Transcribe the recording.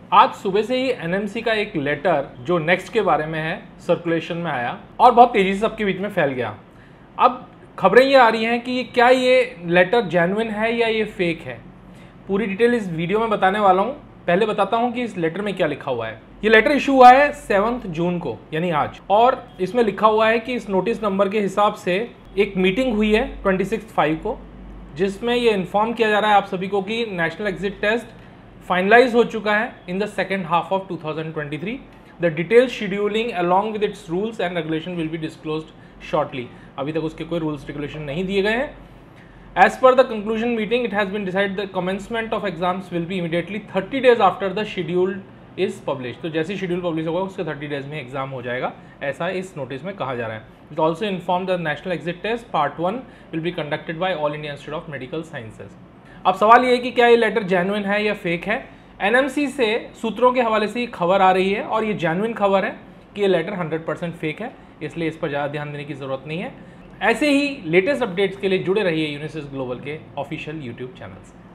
आज सुबह से ही एनएमसी का एक लेटर जो नेक्स्ट के बारे में है सर्कुलेशन में आया और बहुत तेजी से सबके बीच में फैल गया। अब खबरें ये आ रही हैं कि क्या ये लेटर जेन्युइन है या ये फेक है। पूरी डिटेल इस वीडियो में बताने वाला हूँ। पहले बताता हूँ कि इस लेटर में क्या लिखा हुआ है। ये लेटर इशू हुआ है 7 जून को, यानी आज, और इसमें लिखा हुआ है कि इस नोटिस नंबर के हिसाब से एक मीटिंग हुई है 26/5 को, जिसमें ये इन्फॉर्म किया जा रहा है आप सभी को कि नेशनल एग्जिट टेस्ट फाइनलाइज हो चुका है in the second half of 2023। The detail scheduling along with its rules and regulation will be disclosed shortly. अभी तक उसके कोई रूल्स रेगुलेशन नहीं दिए गए हैं। As per the conclusion meeting, it has been decided the commencement of exams will be immediately 30 days after the schedule is published। तो जैसे शेड्यूल पब्लिश होगा उसके 30 डेज में एग्जाम हो जाएगा, ऐसा इस नोटिस में कहा जा रहा है। It also inform the national exit test part 1 will be conducted by all India institute of medical sciences. अब सवाल ये है कि क्या ये लेटर जेन्युइन है या फेक है। एनएमसी से सूत्रों के हवाले से ये खबर आ रही है और ये जेन्युइन खबर है कि ये लेटर 100% फेक है, इसलिए इस पर ज़्यादा ध्यान देने की ज़रूरत नहीं है। ऐसे ही लेटेस्ट अपडेट्स के लिए जुड़े रहिए यूनिसिस ग्लोबल के ऑफिशियल यूट्यूब चैनल से।